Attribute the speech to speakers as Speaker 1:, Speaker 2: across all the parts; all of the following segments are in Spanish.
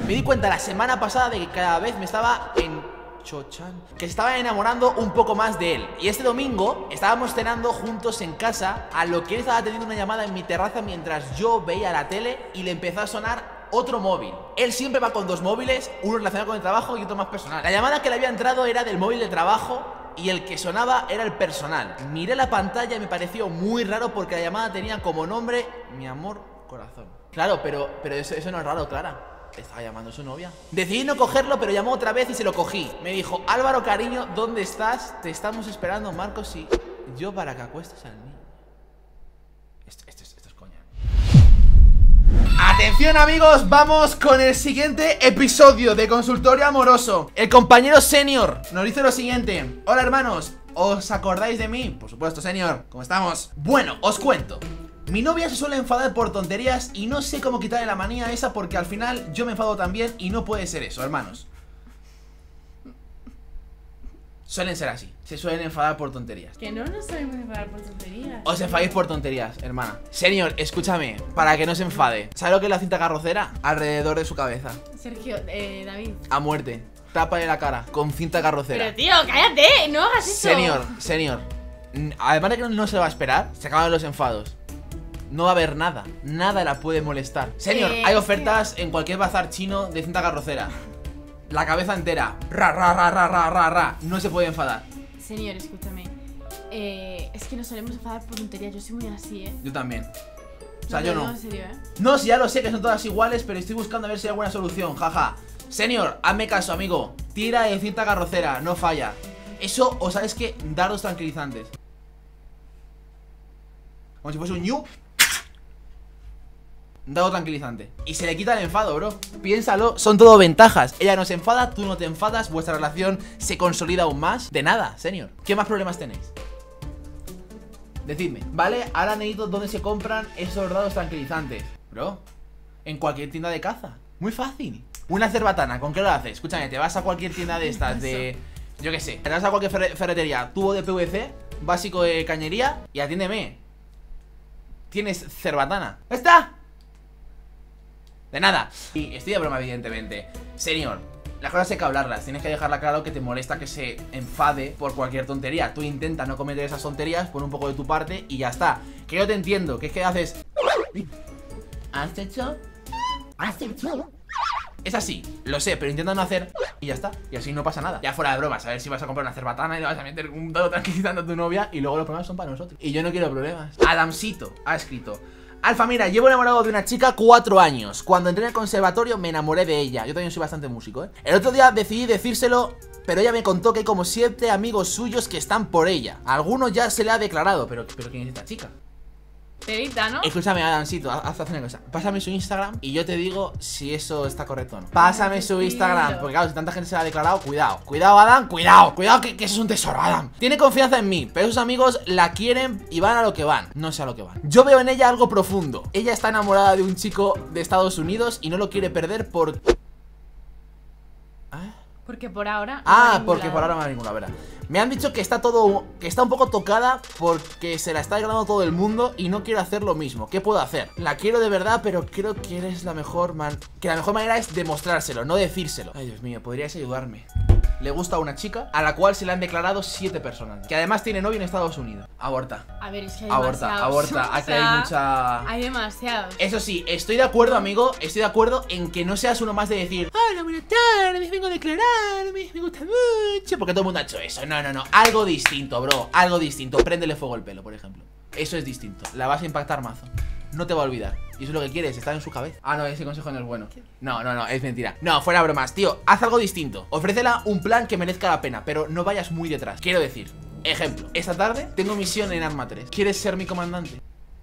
Speaker 1: Me di cuenta la semana pasada de que cada vez me estaba que se estaba enamorando un poco más de él. Y este domingo estábamos cenando juntos en casa, a lo que él estaba teniendo una llamada en mi terraza mientras yo veía la tele y le empezó a sonar otro móvil. Él siempre va con dos móviles, uno relacionado con el trabajo y otro más personal. La llamada que le había entrado era del móvil de trabajo y el que sonaba era el personal. Miré la pantalla y me pareció muy raro porque la llamada tenía como nombre mi amor corazón. Claro, pero eso no es raro, Clara. Estaba llamando a su novia. Decidí no cogerlo, pero llamó otra vez y se lo cogí. Me dijo: Álvaro, cariño, ¿dónde estás? Te estamos esperando, Marcos, y yo para que acuestes al niño. Esto es coña. Atención, amigos, vamos con el siguiente episodio de Consultorio Amoroso. El compañero Senior nos dice lo siguiente: hola, hermanos, ¿os acordáis de mí? Por supuesto, Senior, ¿cómo estamos? Bueno, os cuento. Mi novia se suele enfadar por tonterías y no sé cómo quitarle la manía esa porque al final yo me enfado también y no puede ser eso, hermanos. Suelen ser así, se suelen enfadar por tonterías.
Speaker 2: Que no nos sabemos enfadar por tonterías.
Speaker 1: Os enfadéis por tonterías, hermana. Señor, escúchame, para que no se enfade. ¿Sabe lo que es la cinta carrocera? Alrededor de su cabeza.
Speaker 2: Sergio, David.
Speaker 1: A muerte. Tápale la cara con cinta carrocera.
Speaker 2: Pero tío, cállate, no hagas eso.
Speaker 1: Señor. Además de que no se lo va a esperar, se acaban los enfados. No va a haber nada, nada la puede molestar. Señor, hay ofertas en cualquier bazar chino de cinta carrocera. La cabeza entera, ra. No se puede enfadar.
Speaker 2: Señor, escúchame. Es que nos solemos enfadar por tonterías. Yo soy muy así,
Speaker 1: Yo también. O sea, yo no.
Speaker 2: En serio,
Speaker 1: No, si ya lo sé que son todas iguales, pero estoy buscando a ver si hay alguna solución, jaja. Señor, hazme caso, amigo. Tira de cinta carrocera, no falla. Eso, o sabes que, dardos tranquilizantes. Como si fuese un ñu. Dado tranquilizante. Y se le quita el enfado, bro. Piénsalo, son todo ventajas. Ella no se enfada, tú no te enfadas, vuestra relación se consolida aún más. De nada, señor. ¿Qué más problemas tenéis? Decidme. Vale, ahora necesito dónde se compran esos dados tranquilizantes. Bro, en cualquier tienda de caza. Muy fácil. Una cerbatana, ¿con qué lo haces? Escúchame, te vas a cualquier tienda de estas de... Yo qué sé, te vas a cualquier ferretería, tubo de PVC, básico de cañería y atiéndeme. Tienes cerbatana. ¡Está! De nada. Y estoy de broma, evidentemente. Señor, las cosas hay que hablarlas. Tienes que dejarla claro que te molesta que se enfade por cualquier tontería. Tú intenta no cometer esas tonterías, pon un poco de tu parte y ya está. Que yo te entiendo, que es que haces... ¿Has hecho? ¿Has hecho? Es así, lo sé, pero intenta no hacer y ya está, y así no pasa nada. Ya fuera de bromas, a ver si vas a comprar una cerbatana y le vas a meter un dado tranquilizando a tu novia y luego los problemas son para nosotros. Y yo no quiero problemas. Adamsito ha escrito: Alfa, mira, llevo enamorado de una chica 4 años. Cuando entré en el conservatorio me enamoré de ella. Yo también soy bastante músico, El otro día decidí decírselo, pero ella me contó que hay como 7 amigos suyos que están por ella. A algunos ya se le ha declarado, pero ¿quién es esta chica?
Speaker 2: Perita, ¿no?
Speaker 1: Escúchame, Adamcito, haz una cosa. Pásame su Instagram y yo te digo si eso está correcto o no. Pásame su Instagram, porque claro, si tanta gente se la ha declarado, cuidado. Cuidado, Adam, cuidado que eso es un tesoro, Adam. Tiene confianza en mí, pero sus amigos la quieren y van a lo que van. No sé a lo que van. Yo veo en ella algo profundo. Ella está enamorada de un chico de Estados Unidos y no lo quiere perder por...
Speaker 2: Porque por ahora...
Speaker 1: porque por ahora no va a ninguna, verdad. Me han dicho que está un poco tocada porque se la está declarando todo el mundo y no quiero hacer lo mismo. ¿Qué puedo hacer? La quiero de verdad, pero creo que eres la mejor manera es demostrárselo, no decírselo. Ay, Dios mío, ¿podrías ayudarme? Le gusta a una chica a la cual se le han declarado 7 personas, que además tiene novio en Estados Unidos. Aborta.
Speaker 2: A ver, es que hay
Speaker 1: Aborta. Aquí hay mucha...
Speaker 2: Hay demasiados.
Speaker 1: Eso sí, estoy de acuerdo, amigo. Estoy de acuerdo en que no seas uno más de decir: hola, buenas tardes, vengo a declararme, me gusta mucho. Porque todo el mundo ha hecho eso. No. Algo distinto, bro. Algo distinto. Préndele fuego al pelo, por ejemplo. Eso es distinto. La vas a impactar mazo. No te va a olvidar. Y eso es lo que quieres, estar en su cabeza. Ah, no, ese consejo no es bueno. No, es mentira. No, fuera bromas, tío. Haz algo distinto. Ofrécela un plan que merezca la pena, pero no vayas muy detrás. Quiero decir, ejemplo, esta tarde tengo misión en Arma 3. ¿Quieres ser mi comandante?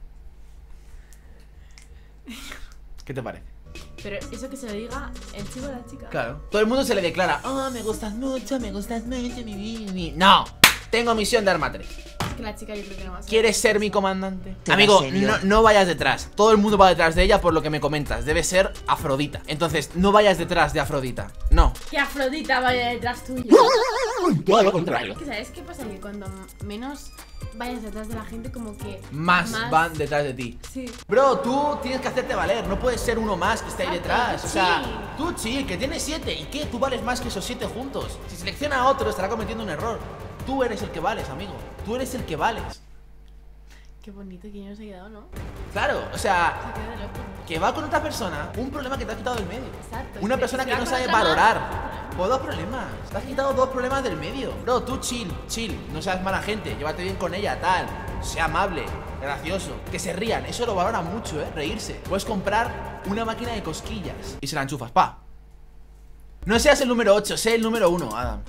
Speaker 1: ¿Qué te parece?
Speaker 2: Pero eso que se lo diga el chico o la chica.
Speaker 1: Claro. Todo el mundo se le declara: oh, me gustas mucho, mi. No, tengo misión de Arma 3.
Speaker 2: Es que la chica yo creo que no va a ser.
Speaker 1: ¿Quieres ser mi comandante?
Speaker 3: ¿Te
Speaker 1: Amigo,
Speaker 3: en serio?
Speaker 1: no vayas detrás. Todo el mundo va detrás de ella por lo que me comentas. Debe ser Afrodita. Entonces, no vayas detrás de Afrodita. No.
Speaker 2: Que Afrodita vaya detrás tuyo.
Speaker 3: Todo lo contrario.
Speaker 2: Que ¿sabes qué pasa? Que cuando menos vayas detrás de la gente, como que
Speaker 1: Más van detrás de ti.
Speaker 2: Sí.
Speaker 1: Bro, tú tienes que hacerte valer. No puedes ser uno más que esté ahí
Speaker 2: Exacto,
Speaker 1: detrás. O sea,
Speaker 2: chill.
Speaker 1: tú chill, que tienes 7. ¿Y qué? Tú vales más que esos 7 juntos. Si selecciona a otro, estará cometiendo un error. Tú eres el que vales, amigo. Tú eres el que vales.
Speaker 2: Qué bonito que ya nos ha quedado, ¿no?
Speaker 1: Claro, o sea,
Speaker 2: Se ha quedado de loco.
Speaker 1: que va con otra persona, un problema que te has quitado del medio.
Speaker 2: Exacto.
Speaker 1: Una
Speaker 2: Y
Speaker 1: persona
Speaker 2: se
Speaker 1: que
Speaker 2: va
Speaker 1: no
Speaker 2: con
Speaker 1: sabe
Speaker 2: otra más.
Speaker 1: valorar. Pues 2 problemas. Te has quitado 2 problemas del medio. Bro, tú chill. No seas mala gente. Llévate bien con ella, tal. Sea amable, gracioso. Que se rían. Eso lo valoran mucho, reírse. Puedes comprar una máquina de cosquillas y se la enchufas, pa. No seas el número 8, sé el número 1, Adam.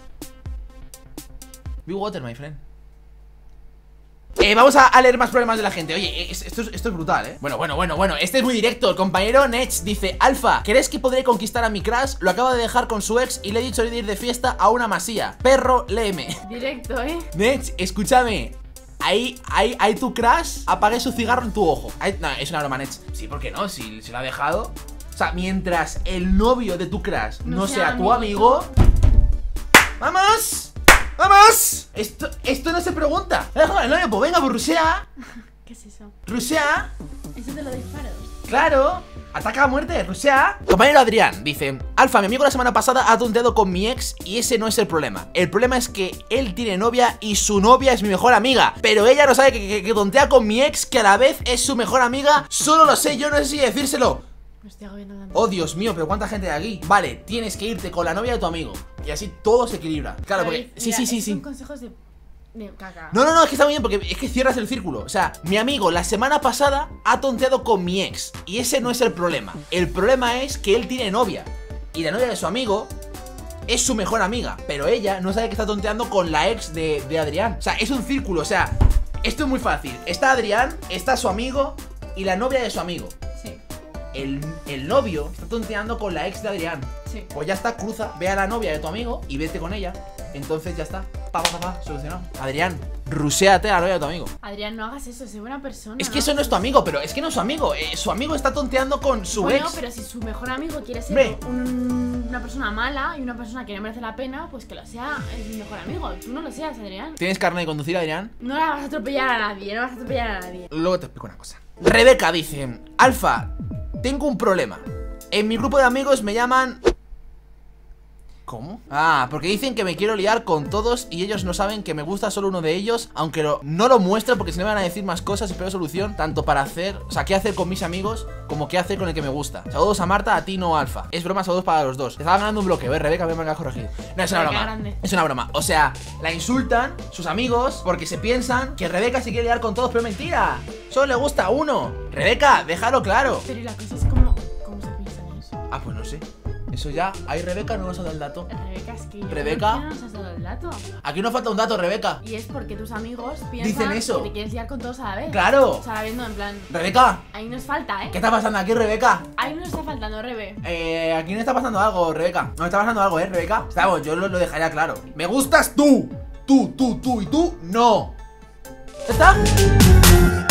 Speaker 1: Be water, my friend. Vamos a leer más problemas de la gente. Oye, esto es brutal, Bueno, este es muy directo. El compañero Nech dice: Alfa, ¿crees que podré conquistar a mi crush? Lo acaba de dejar con su ex y le he dicho de ir de fiesta a una masía. Perro, léeme.
Speaker 2: Directo,
Speaker 1: Nech, escúchame. Ahí tu crush apague su cigarro en tu ojo. No, es una broma, Nech. Sí, ¿por qué no? Si lo ha dejado. O sea, mientras el novio de tu crush no sea tu amigo. ¡Vamos! ¡Vamos! Esto no se pregunta. El novio, pues venga, pues rusea.
Speaker 2: ¿Qué es eso?
Speaker 1: Rusea.
Speaker 2: Eso te lo disparo.
Speaker 1: Claro. Ataca a muerte, rusea. Compañero Adrián dice: Alfa, mi amigo la semana pasada ha tonteado con mi ex y ese no es el problema. El problema es que él tiene novia y su novia es mi mejor amiga. Pero ella no sabe que tontea con mi ex, que a la vez es su mejor amiga. Solo lo sé, yo no sé si decírselo.
Speaker 2: Me estoy agobiando tanto.
Speaker 1: Oh, Dios mío, pero ¿cuánta gente hay aquí? Vale, tienes que irte con la novia de tu amigo. Y así todo se equilibra. Claro, porque...
Speaker 2: David,
Speaker 1: Sí.
Speaker 2: mira, son consejos de caca.
Speaker 1: No, es que está muy bien porque es que cierras el círculo. O sea, mi amigo la semana pasada ha tonteado con mi ex y ese no es el problema. El problema es que él tiene novia y la novia de su amigo es su mejor amiga, pero ella no sabe que está tonteando con la ex de Adrián. O sea, es un círculo, o sea, esto es muy fácil. Está Adrián, está su amigo y la novia de su amigo.
Speaker 2: Sí,
Speaker 1: El novio está tonteando con la ex de Adrián.
Speaker 2: sí.
Speaker 1: Pues ya está, cruza, ve a la novia de tu amigo y vete con ella. Entonces ya está, solucionado. Adrián, ruséate a la novia de tu amigo.
Speaker 2: Adrián, no hagas eso, sé buena persona.
Speaker 1: Es que eso no es tu amigo, pero es que no es su amigo. Su amigo está tonteando con su
Speaker 2: Bueno,
Speaker 1: ex.
Speaker 2: pero si su mejor amigo quiere ser
Speaker 1: Hombre.
Speaker 2: una persona mala y una persona que no merece la pena, pues que lo sea el mejor amigo. Tú no lo seas, Adrián.
Speaker 1: ¿Tienes carne de conducir, Adrián?
Speaker 2: No la vas a atropellar a nadie, no vas a atropellar a nadie.
Speaker 1: Luego te explico una cosa. Rebeca dice: Alfa, tengo un problema. En mi grupo de amigos me llaman... ¿Cómo? Ah, porque dicen que me quiero liar con todos y ellos no saben que me gusta solo uno de ellos, aunque no lo muestro porque si no me van a decir más cosas y peor solución, tanto para hacer, o sea, qué hacer con mis amigos como qué hacer con el que me gusta. Saludos a Marta, a ti no, Alfa. Es broma, saludos para los dos. Te estaba ganando un bloqueo, Rebeca, me a corregir. No, es una
Speaker 2: Rebeca
Speaker 1: broma.
Speaker 2: grande.
Speaker 1: Es una broma. O sea, la insultan sus amigos porque se piensan que Rebeca se quiere liar con todos, pero mentira. Solo le gusta a uno. Rebeca, déjalo claro.
Speaker 2: Pero y la cosa es como... ¿Cómo se piensa en eso?
Speaker 1: Ah, pues no sé. Eso ya, ahí Rebeca no nos ha dado el dato.
Speaker 2: Rebeca, es que yo
Speaker 1: Rebeca.
Speaker 2: ¿por qué no nos has dado el dato?
Speaker 1: Aquí nos falta un dato, Rebeca.
Speaker 2: Y es porque tus amigos piensan
Speaker 1: Dicen eso.
Speaker 2: que te quieres liar con todos a la vez.
Speaker 1: Claro.
Speaker 2: O sea, a la vez no, en plan...
Speaker 1: Rebeca,
Speaker 2: Ahí nos falta,
Speaker 1: ¿qué está pasando aquí, Rebeca?
Speaker 2: Ahí nos está faltando, Rebe.
Speaker 1: Aquí no está pasando algo, Rebeca. No está pasando algo, Rebeca. Vamos, yo lo dejaría claro. Me gustas tú. Tú y tú no. ¿Ya está?